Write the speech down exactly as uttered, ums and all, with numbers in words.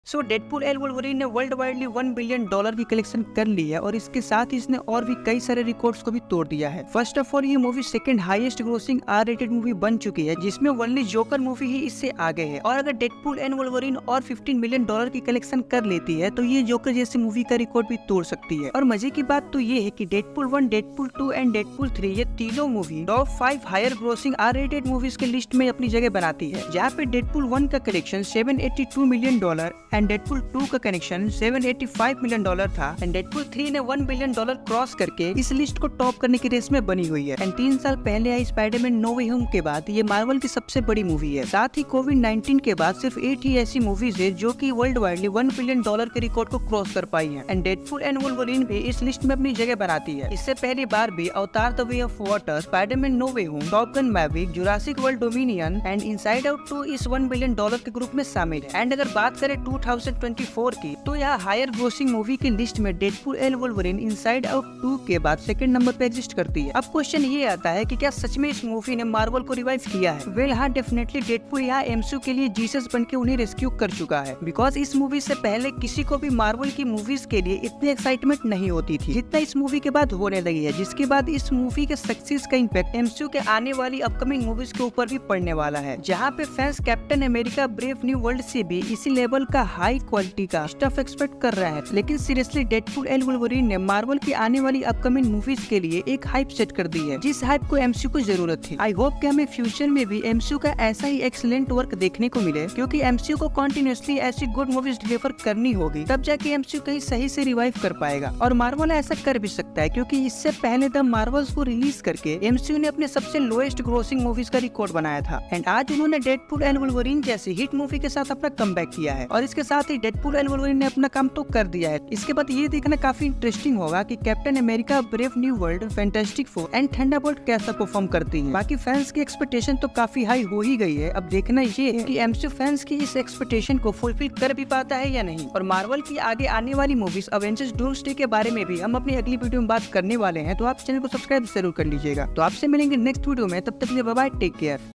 So Deadpool and Wolverine ने world widely one billion dollar की collection कर ली है और इसके साथ ही इसने और भी कई सारे रिकॉर्ड्स को भी तोड़ दिया है। फर्स्ट ऑफ ऑल ये movie second highest grossing R rated movie बन चुकी है, जिसमें ओनली जोकर मूवी ही इससे आगे है। और अगर डेडपूल एंड वुल्वरीन और फिफ्टीन मिलियन डॉलर की कलेक्शन कर लेती है तो ये जोकर जैसी मूवी का रिकॉर्ड भी तोड़ सकती है। और मजे की बात तो ये है कि Deadpool one, Deadpool two and Deadpool three ये तीनों movie top five higher grossing R rated movies के लिस्ट में अपनी जगह बनाती है, जहाँ पे डेडपूल वन का collection seven eighty two million dollar and Deadpool two का connection seven eighty five million dollar था एंड डेडपूल थ्री ने वन बिलियन डॉलर क्रॉस करके इस लिस्ट को टॉप करने की रेस में बनी हुई है। एंड तीन साल पहले आई स्पाइडरमैन नो वे होम के बाद ये मार्वल की सबसे बड़ी मूवी है। साथ ही कोविड नाइनटीन के बाद सिर्फ एट ही ऐसी मूवीज है जो कि world widely one billion dollar के रिकॉर्ड को क्रॉस कर पाई है। एंड डेडपूल एंड वुल्वरीन भी इस लिस्ट में अपनी जगह बनाती है। इससे पहली बार भी Avatar the way of water, Spiderman no way home, top gun maverick, Jurassic world dominion and inside out two इस वन बिलियन डॉलर के ग्रुप में शामिल है। एंड अगर बात करें टू थाउजेंड ट्वेंटी फोर की, तो यहाँ हायर ग्रोसिंग मूवी की लिस्ट में Deadpool and Wolverine inside out two के बाद सेकंड नंबर पे एग्जिस्ट करती है। अब क्वेश्चन ये आता है कि क्या सच में इस मूवी ने मार्वल को रिवाइव किया है? वेल हाँ, डेफिनेटली डेडपूल यहाँ एमसीयू के लिए जीसस बन के उन्हें रेस्क्यू कर चुका है। बिकॉज इस मूवी से पहले किसी को भी मार्वल की मूवीज के लिए इतनी एक्साइटमेंट नहीं होती थी जितना इस मूवी के बाद होने लगी है, जिसके बाद इस मूवी के सक्सेस का इम्पैक्ट एमसीयू के आने वाली अपकमिंग मूवीज के ऊपर भी पड़ने वाला है, जहाँ पे fans captain America brave new world से भी इसी लेवल का हाई क्वालिटी का स्टफ एक्सपेक्ट कर रहा है। लेकिन सीरियसली डेडपूल एंड वुल्वरीन ने मार्वल की आने वाली अपकमिंग मूवीज के लिए एक हाइप सेट कर दी है, जिस हाइप को एमसीयू को जरूरत थी। आई होप कि हमें फ्यूचर में भी एमसीयू का ऐसा ही एक्सीलेंट वर्क देखने को मिले, क्योंकि एमसीयू को कंटिन्यूअसली ऐसी गुड मूवीज डिलीवर करनी होगी, तब जाके एमसीयू कहीं सही से रिवाइव कर पाएगा। और मार्वल ऐसा कर भी सकता है, क्योंकि इससे पहले द मार्वल्स को रिलीज करके एमसीयू ने अपने सबसे लोएस्ट ग्रोसिंग मूवीज का रिकॉर्ड बनाया था। एंड आज उन्होंने डेडपूल एंड वुल्वरीन जैसी हिट मूवी के साथ अपना कमबैक किया है, और इसके साथ ही डेडपूल एंड वुल्वरीन ने अपना काम तो कर दिया है। इसके बाद ये देखना काफी इंटरेस्टिंग होगा कि captain America brave new world, fantastic four and thunderbolt कैसा परफॉर्म करती है। बाकी फैंस की एक्सपेक्टेशन तो काफी हाई हो ही गई है। अब देखना ये है कि एमसीयू फैंस की इस एक्सपेक्टेशन को फुलफिल कर भी पाता है या नहीं। और मार्वल की आगे आने वाली मूवीज अवेंजर्स डूम्सडे के बारे में भी हम अपनी अगली वीडियो में बात करने वाले हैं, तो आप चैनल को सब्सक्राइब जरूर कर लीजिएगा। तो आपसे मिलेंगे नेक्स्ट वीडियो में, तब तक के लिए बाय बाय, टेक केयर।